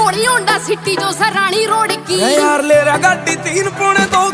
रोड़ी Honda city जो Sarani road की यार ले रहा गाड़ी 3 पौने 2